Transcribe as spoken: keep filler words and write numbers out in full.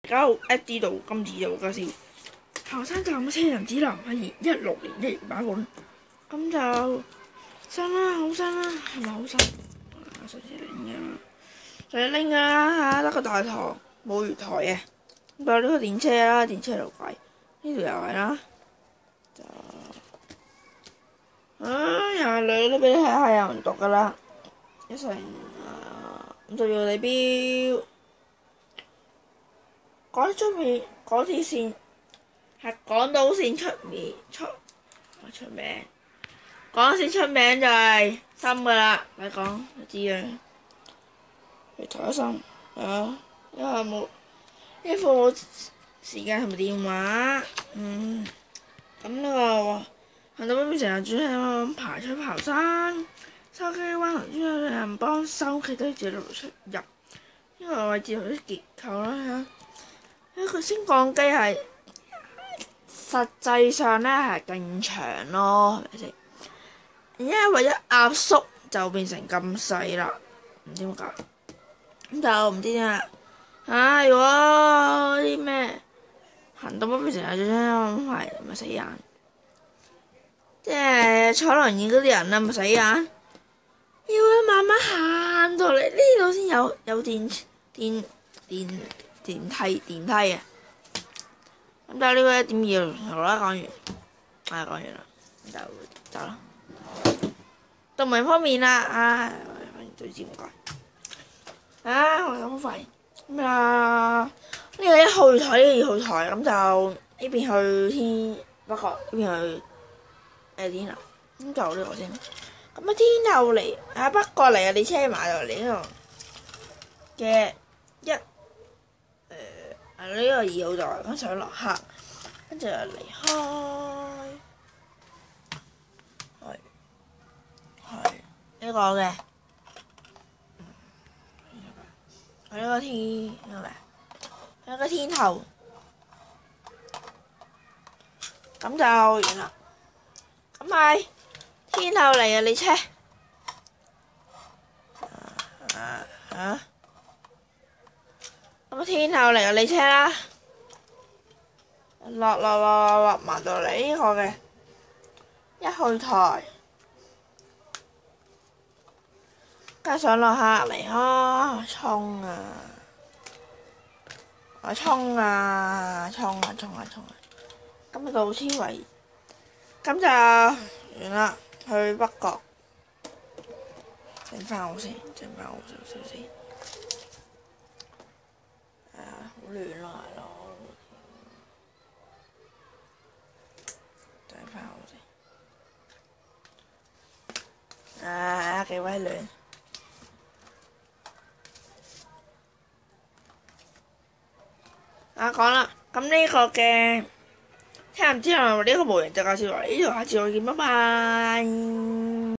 大家好 ，at 知道今次就介紹後生站車人指南係一六年一月版本，咁就新啦，好新啦，係咪好新？上次拎㗎，上次拎㗎啦嚇，得個大堂冇月台嘅，咁有呢個電車啦，電車路軌，呢度又係啦，就啊又係女都俾你睇下有人讀㗎啦，一成啊咁就要你標。嗰出面嗰條線係港島線出面出出名，港島線出名就係深噶啦，你講就知啦。去台一深啊，因為冇呢副冇時間同埋電話，嗯，咁呢個行到邊邊成日轉向排出刨山，筲箕灣頭先有人幫手企低住路出入，呢個位置有啲結構啦嚇。呢個升降機係實際上咧係更長咯，係咪先？而家為咗壓縮就變成咁細啦，唔知點解。咁就唔知點啦。啊！如果啲咩行到乜變成係最慘係咪死人？即係坐輪椅嗰啲人啊，咪死人！要慢慢行到嚟呢度先有有電電電。電電梯電梯啊！咁就呢個一點二好啦，講完，啊講完啦，咁就走啦。動物方面啦，啊，最知唔該。啊，我咁快咩啊？呢個一號月台，呢個二號台，咁就呢邊去天北角，呢邊去誒天后，咁就呢個先。咁啊天后嚟啊北角嚟啊，你車埋落嚟呢度嘅一。呢個二號台，咁上落客，跟住就離開，係係呢個嘅，係呢個天呢個咩？呢個天后，咁就完啦。咁係天后嚟啊！你車啊啊！咁天后嚟啊！你車啦，落落落落落埋到嚟呢個嘅一號台，加上落客離開，衝啊！我衝啊！衝啊！衝啊！衝啊！咁到此為，咁就完啦。去北角，整翻好先，整翻好少少先。好亂咯，係咯，整翻好先。啊，幾鬼亂！啊，講啦，咁呢個嘅聽唔知係咪呢個模型就介紹嚟呢度，下次再見，拜拜。